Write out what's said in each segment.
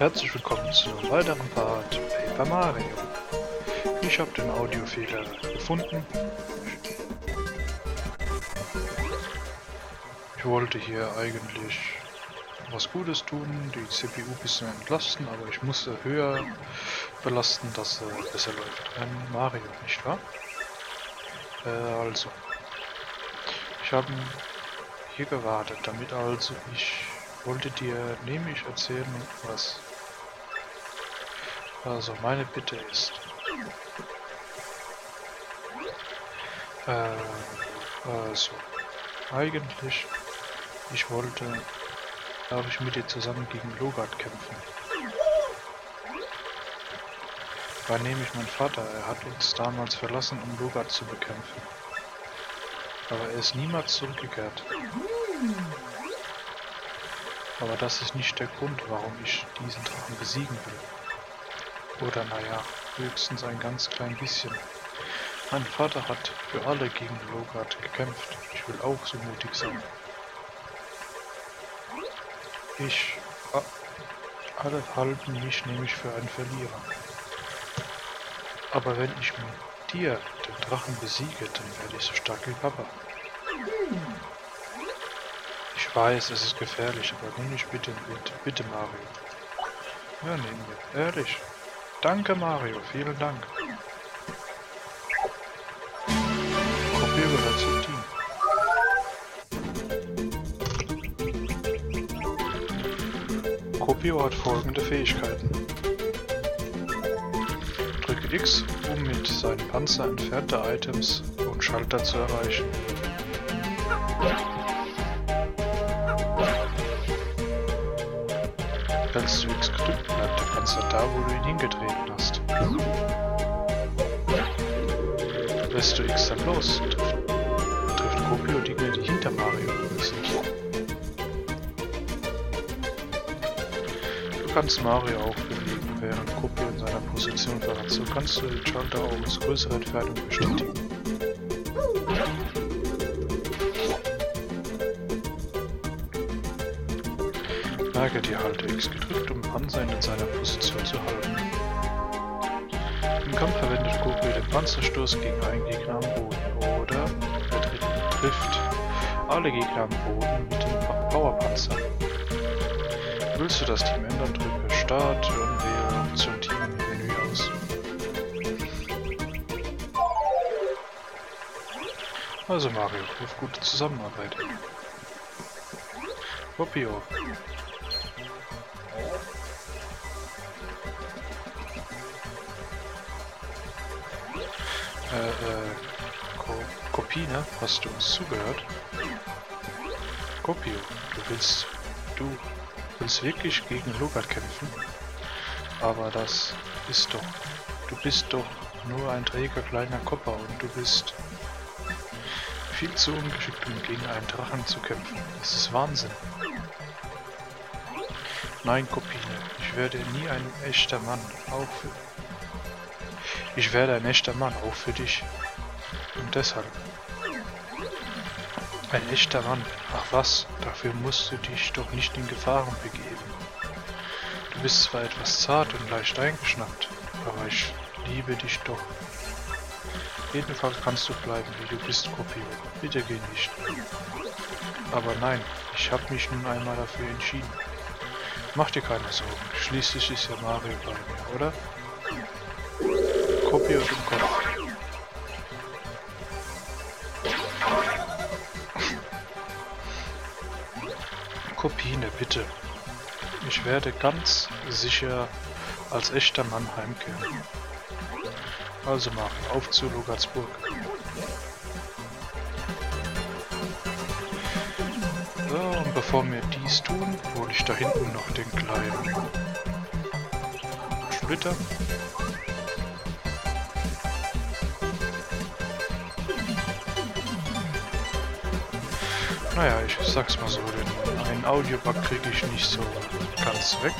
Herzlich willkommen zu einem weiteren Part Paper Mario. Ich habe den Audiofehler gefunden. Ich wollte hier eigentlich was Gutes tun, die CPU ein bisschen entlasten, aber ich musste höher belasten, dass es besser läuft. Ein Mario, nicht wahr? Also, ich habe hier gewartet, damit also ich wollte dir nämlich erzählen, was. Also meine Bitte ist, also eigentlich, darf ich mit dir zusammen gegen Logat kämpfen. War nämlich mein Vater, er hat uns damals verlassen, um Logat zu bekämpfen. Aber er ist niemals zurückgekehrt. Aber das ist nicht der Grund, warum ich diesen Drachen besiegen will. Oder naja, höchstens ein ganz klein bisschen. Mein Vater hat für alle gegen Logat gekämpft. Ich will auch so mutig sein. Alle halten mich nämlich für einen Verlierer. Aber wenn ich mit dir den Drachen besiege, dann werde ich so stark wie Papa. Ich weiß, es ist gefährlich, aber nimm mich bitte mit. Bitte, Mario. Ja, nehmen wir. Ehrlich. Danke, Mario. Vielen Dank. Kopie gehört zum Team. Kopio hat folgende Fähigkeiten. Drücke X, um mit seinem Panzer entfernte Items und Schalter zu erreichen. Hältst du X gedrückt, bleibt der Panzer da, wo du ihn hingetreten hast. Lässt du X dann los, trifft Kopio Dinge, die hinter Mario sind. Du kannst Mario auch bewegen, während Kopio in seiner Position verharrt. So kannst du den Schalter auch aus größerer Entfernung bestätigen. Merke dir, halte X gedrückt, um Panzer in seiner Position zu halten. Im Kampf verwendet Kopio den Panzerstoß gegen einen Gegner am Boden oder er trifft alle Gegner am Boden mit dem Powerpanzer. Willst du das Team ändern, drücke Start und wähle Option Team im Menü aus. Also Mario, auf gute Zusammenarbeit. Kopio. Kopie, ne? Hast du uns zugehört? Kopio, du willst wirklich gegen Logat kämpfen? Aber das ist doch, du bist doch nur ein träger kleiner Kopper und du bist viel zu ungeschickt, um gegen einen Drachen zu kämpfen. Das ist Wahnsinn. Nein, Kopine, ich werde ein echter Mann, auch für dich. Und deshalb. Ein echter Mann. Ach was, dafür musst du dich doch nicht in Gefahren begeben. Du bist zwar etwas zart und leicht eingeschnappt, aber ich liebe dich doch. Jedenfalls kannst du bleiben, wie du bist, Kopio. Bitte geh nicht. Aber nein, ich habe mich nun einmal dafür entschieden. Mach dir keine Sorgen, schließlich ist ja Mario bei mir, oder? Kopio im Kopf. Kopine, bitte. Ich werde ganz sicher als echter Mann heimkehren. Also Mario, auf zu Logatsburg. So, und bevor wir dies tun, hole ich da hinten noch den kleinen Splitter. Naja, ich sag's mal so, einen Audiobug kriege ich nicht so ganz weg.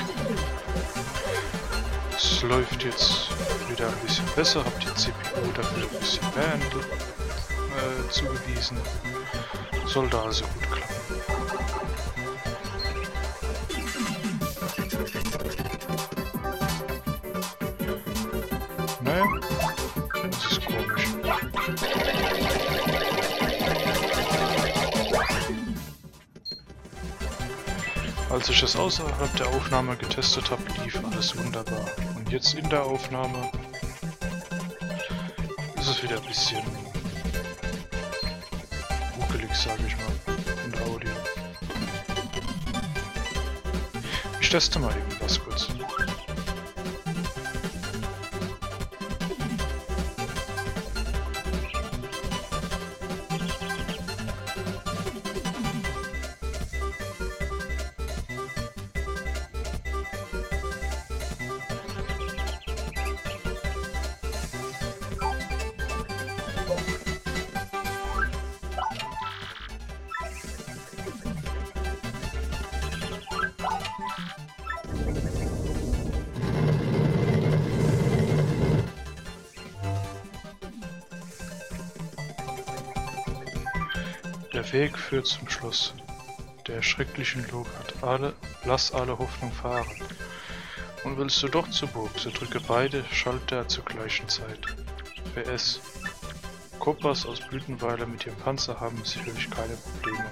Es läuft jetzt wieder ein bisschen besser, hab die CPU dafür ein bisschen mehr zugewiesen. Sollte also gut klappen. Ne? Das ist komisch. Als ich das außerhalb der Aufnahme getestet habe, lief alles wunderbar. Und jetzt in der Aufnahme ist es wieder ein bisschen ruckelig, sage ich mal, in der Audio. Ich teste mal eben was kurz. Der Weg führt zum Schloss der schrecklichen Logat. Lass alle Hoffnung fahren. Und willst du doch zur Burg, so drücke beide Schalter zur gleichen Zeit. PS. Koopas aus Blütenweiler mit ihrem Panzer haben sicherlich keine Probleme.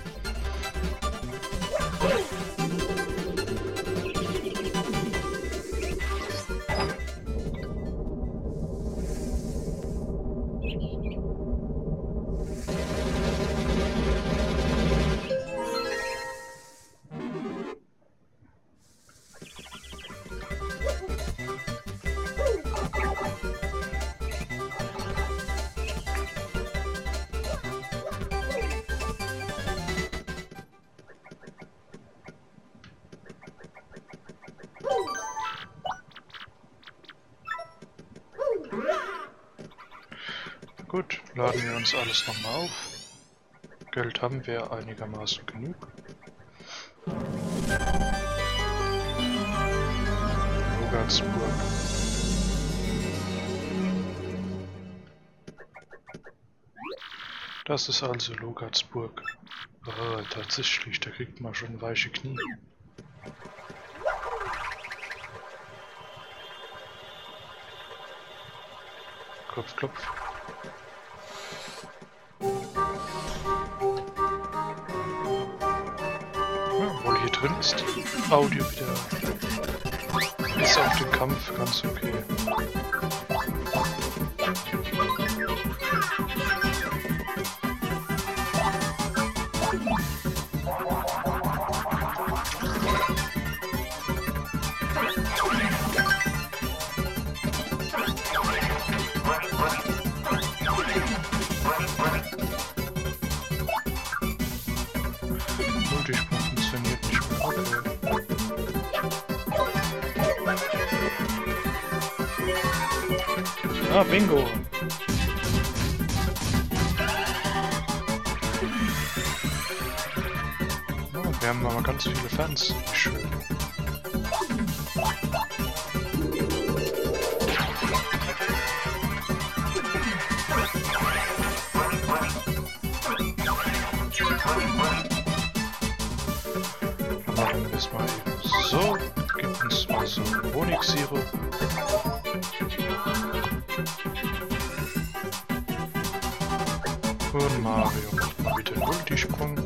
Gut, laden wir uns alles nochmal auf. Geld haben wir einigermaßen genug. Logatsburg. Das ist also Logatsburg. Oh, tatsächlich, da kriegt man schon weiche Knie. Klopf, klopf. Obwohl hier drin ist die Audio wieder bis auf den Kampf ganz okay. Multisprung funktioniert nicht mehr. Okay. Ah, Bingo! Oh, wir haben aber ganz viele Fans. Wie schön. Machen wir das mal eben so. Gib uns mal so Honigsirup. Und Mario macht mal bitte einen Multisprung.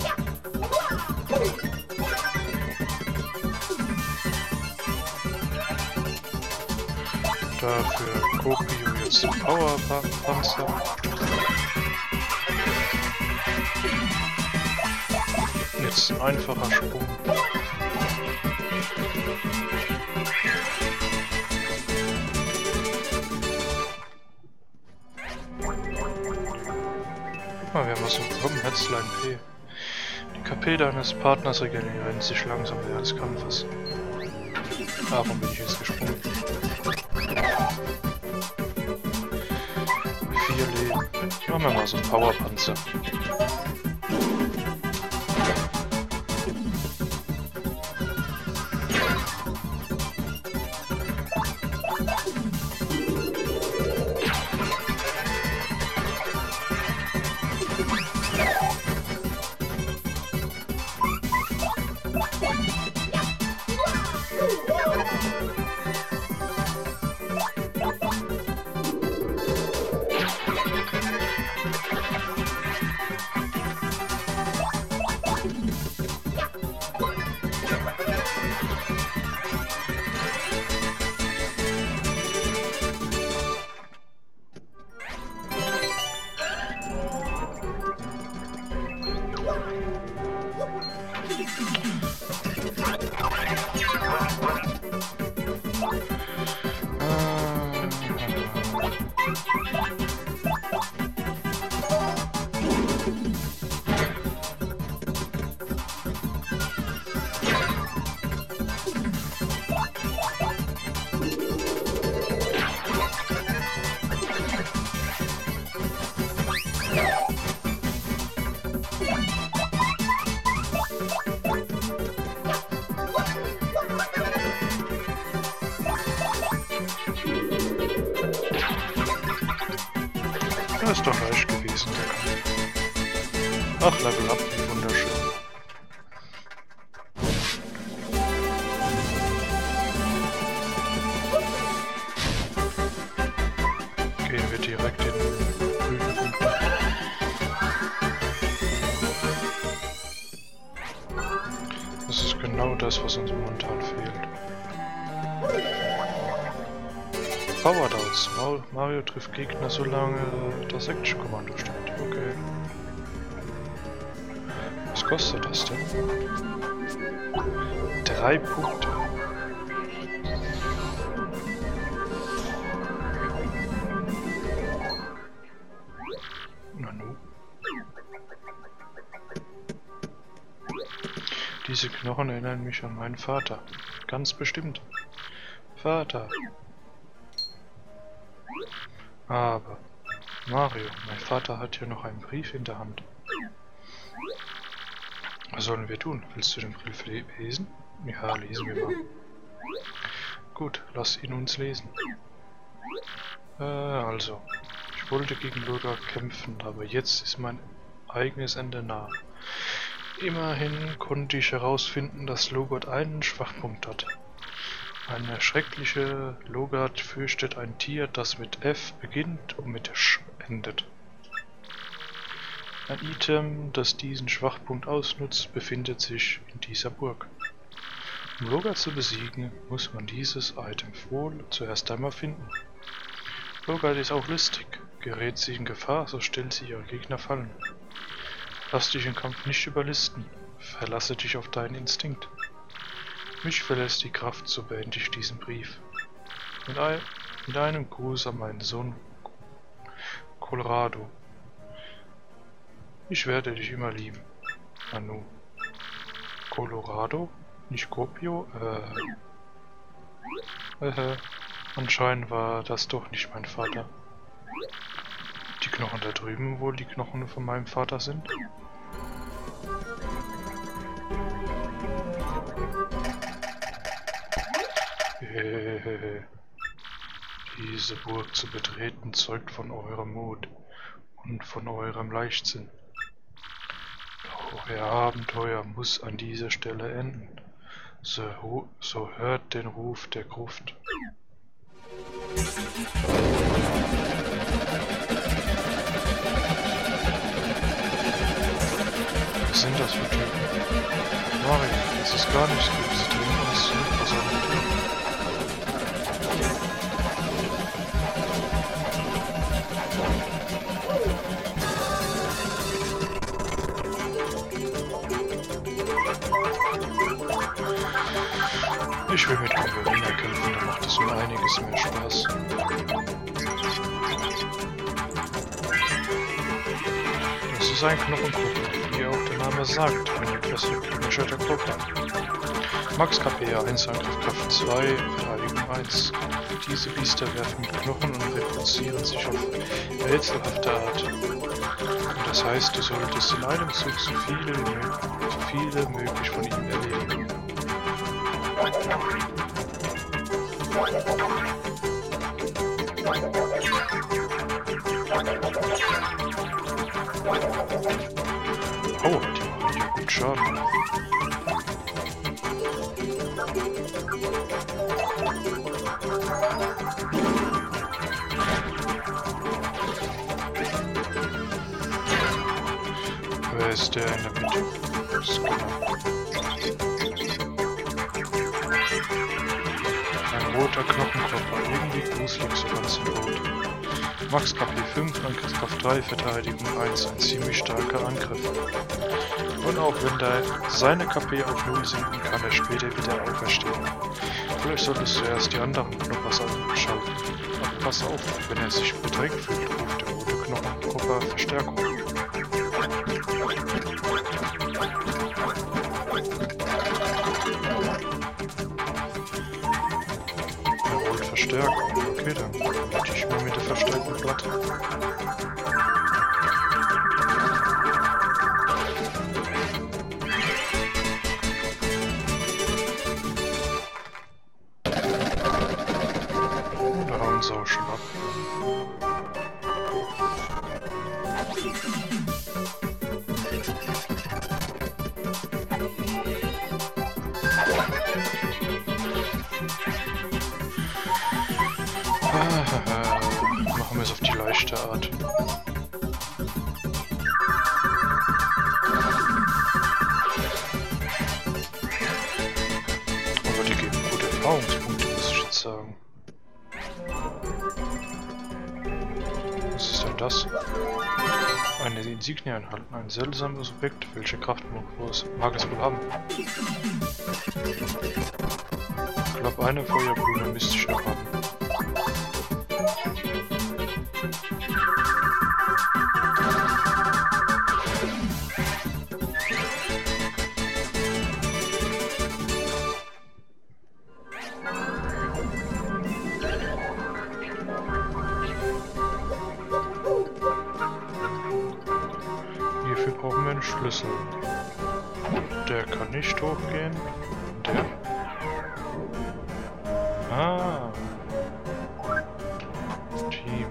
Dafür Kopio jetzt den Powerpanzer. Jetzt ein einfacher Sprung. Ah, wir haben was bekommen, Herzlein P. Die KP deines Partners regenerieren sich langsam während des Kampfes. Warum bin ich jetzt gesprungen? 4 Leben. Machen wir mal so einen Powerpanzer. Das ist doch leicht gewesen, der Kampf. Ach, Level Up, wie wunderschön. Gehen wir direkt in den Höhenpunkt. Das ist genau das, was uns momentan fehlt. Power Downs. Mario trifft Gegner, solange das Action-Kommando steht. Okay. Was kostet das denn? 3 Punkte. Nanu. Diese Knochen erinnern mich an meinen Vater. Ganz bestimmt. Vater. Aber, Mario, mein Vater hat hier noch einen Brief in der Hand. Was sollen wir tun? Willst du den Brief lesen? Ja, lesen wir mal. Gut, lass ihn uns lesen. Also, ich wollte gegen Logart kämpfen, aber jetzt ist mein eigenes Ende nah. Immerhin konnte ich herausfinden, dass Logart einen Schwachpunkt hat. Eine schreckliche Logart fürchtet ein Tier, das mit F beginnt und mit Sch endet. Ein Item, das diesen Schwachpunkt ausnutzt, befindet sich in dieser Burg. Um Logart zu besiegen, muss man dieses Item wohl zuerst einmal finden. Logart ist auch listig. Gerät sie in Gefahr, so stellt sie ihre Gegner Fallen. Lass dich im Kampf nicht überlisten. Verlasse dich auf deinen Instinkt. Mich verlässt die Kraft, so beende ich diesen Brief. Mit einem Gruß an meinen Sohn Colorado. Ich werde dich immer lieben. Nanu. Colorado? Nicht Kopio? Anscheinend war das doch nicht mein Vater. Die Knochen da drüben wohl die Knochen von meinem Vater sind? Diese Burg zu betreten zeugt von eurem Mut und von eurem Leichtsinn. Doch euer Abenteuer muss an dieser Stelle enden. So hört den Ruf der Gruft. Was sind das für Typen? Mario, das ist gar nicht gut. Sie drehen uns zurück. Was sollen wir tun? Ich will mit Konkurrenten kämpfen, da macht es um einiges mehr Spaß. Das ist ein Knochenkopper, wie auch der Name sagt, ein etwas gemischerter Klopper. Max KP 1, Angriff Kraft 2, Verteidigung 1. Diese Biester werfen mit Knochen und reproduzieren sich auf rätselhafte Art. Und das heißt, du solltest in einem Zug so viele möglich von ihnen erleben. Oh, die machen ja gut Schaden. Wer ist der in der Mitte? Das ist genau. Ein roter Knochenkopper, irgendwie gruselig, so ganz in Rot. Max KP 5, Angriffskraft 3, Verteidigung 1, ein ziemlich starker Angriff. Und auch wenn seine KP auf 0 sinken, kann er später wieder auferstehen. Vielleicht solltest du erst die anderen Knoppers einschalten. Aber pass auf, wenn er sich bedrängt fühlt, ruft der rote Knochenkopper Verstärkung. Er rollt Verstärkung. Okay, dann mach ich mal mit der Verstärkung platt. Da hauen sie auch schon ab. schlechte Art. Aber die geben gute Erfahrungspunkte, muss ich jetzt sagen. Was ist denn das? Eine Insignie enthalten, ein seltsames Objekt. Welche Kraft mag es wohl haben? Ich glaube, eine Feuerblume müsste ich noch haben. Hierfür brauchen wir einen Schlüssel. Der kann nicht hochgehen. Der. Ah. Team.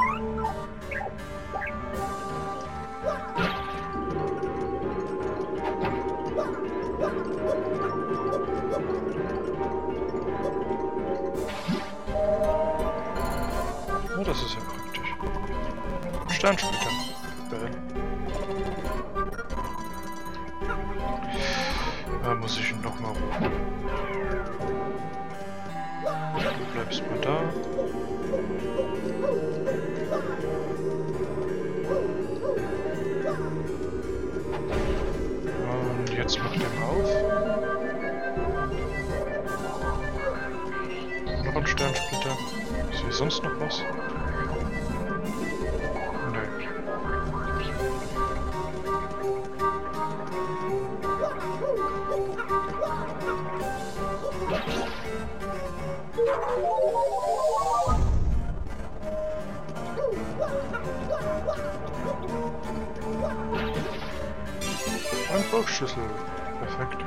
Oh, das ist ja praktisch. Sternsplitter. Da muss ich ihn nochmal rufen. Du bleibst mal da. Und jetzt macht er mal auf. Noch ein Sternsplitter. Ist hier sonst noch was? Ein Bruchschlüssel. Perfekt.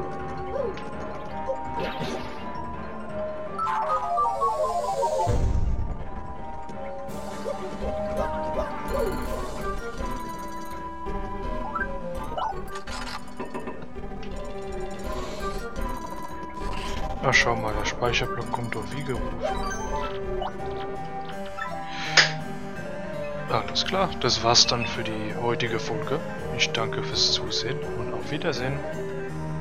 Ach, schau mal, der Speicherblock kommt doch wie gerufen. Alles klar, das war's dann für die heutige Folge. Ich danke fürs Zusehen und auf Wiedersehen.